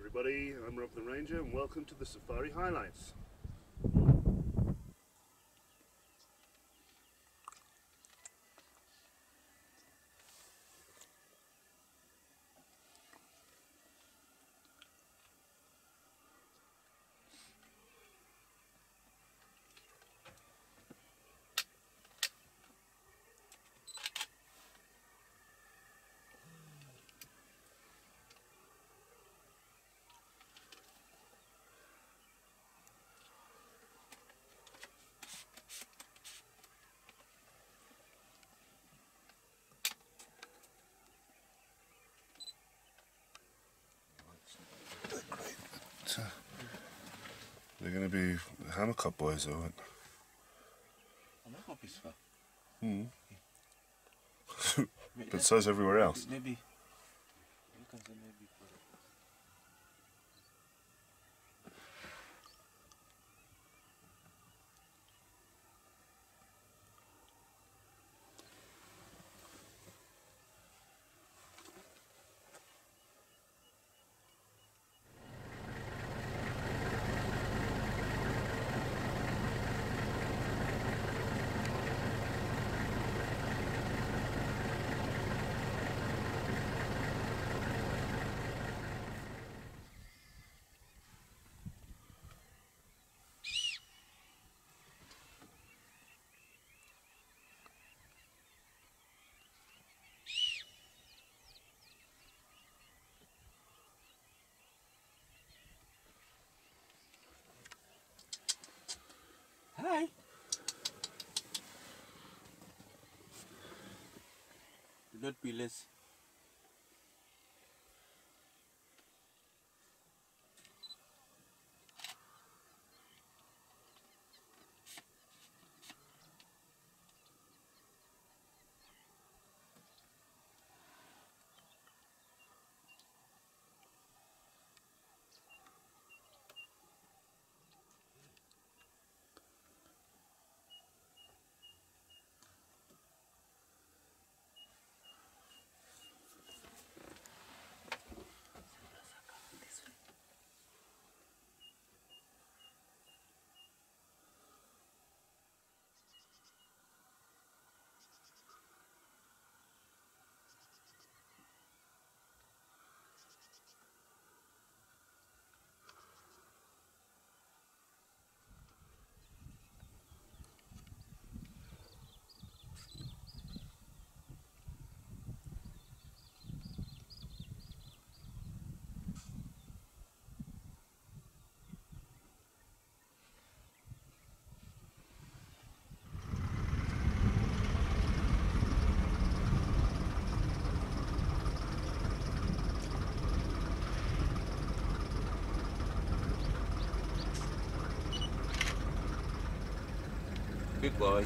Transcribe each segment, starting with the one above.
everybody, I'm Rob the Ranger and welcome to the Safari Highlights. They're going to be Hammercut boys, though, aren't they? But so's everywhere else. Maybe. You can say maybe. Hi. Do not be less. Good boy.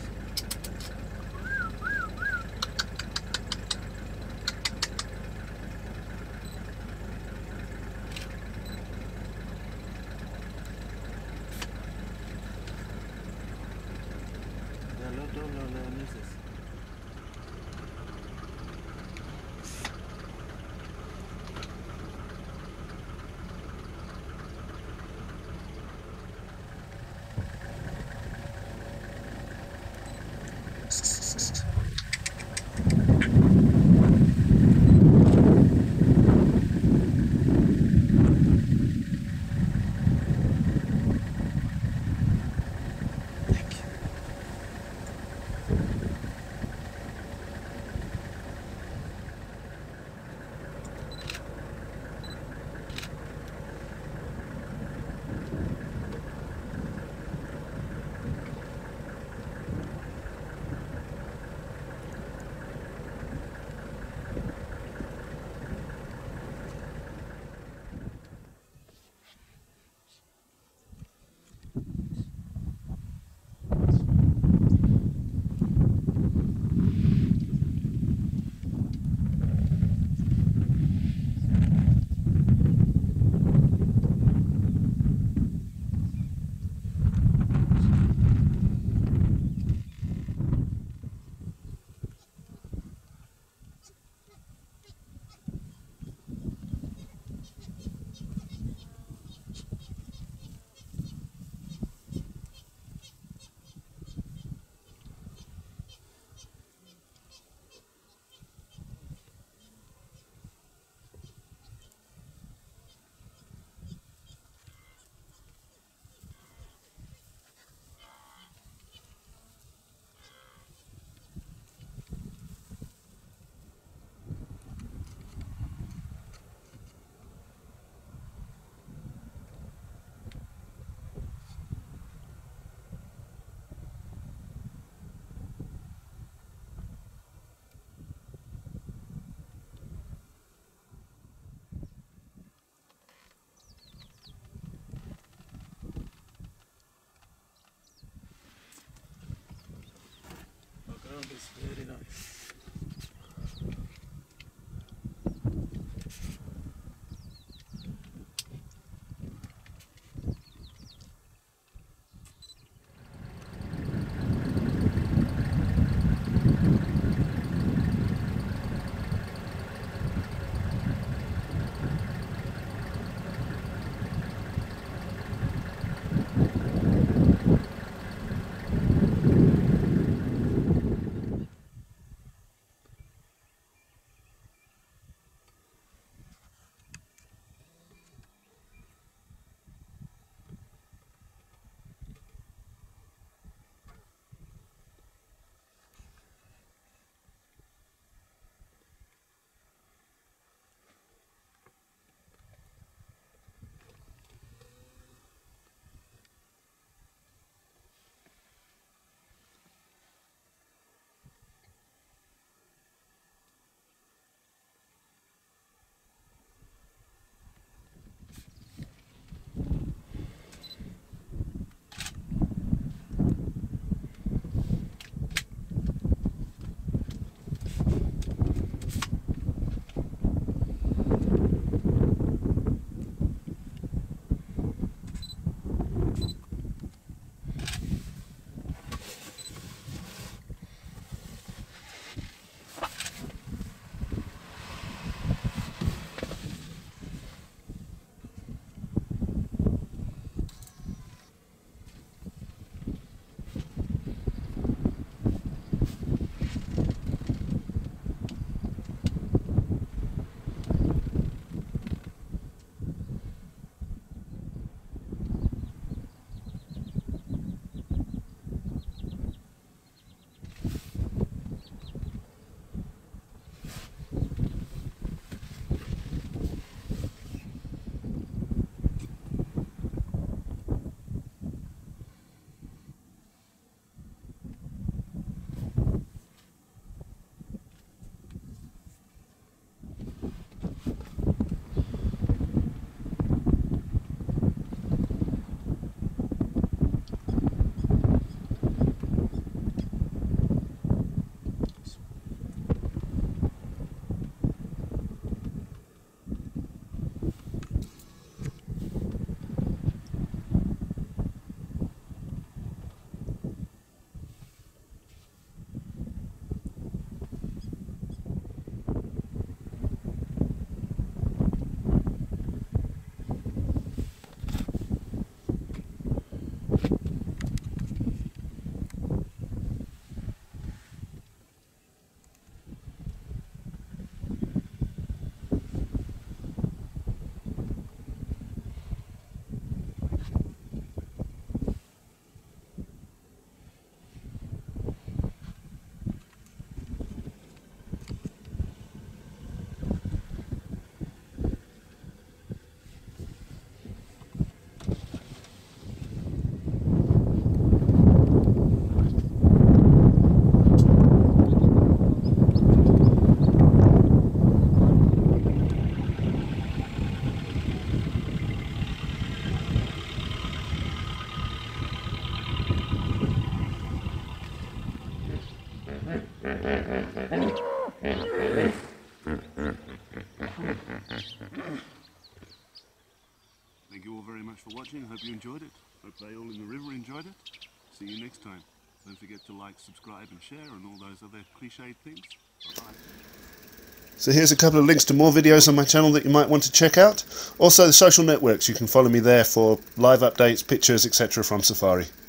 much for watching. I hope you enjoyed it. Hope they all in the river enjoyed it. See you next time. Don't forget to like, subscribe and share and all those other cliched things. Bye-bye. So here's a couple of links to more videos on my channel that you might want to check out. Also the social networks, you can follow me there for live updates, pictures, etc. from Safari.